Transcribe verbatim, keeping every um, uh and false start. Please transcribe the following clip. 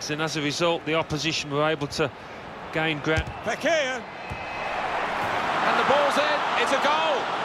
defence, and as a result, the opposition were able to gain ground. And the ball's in, it's a goal!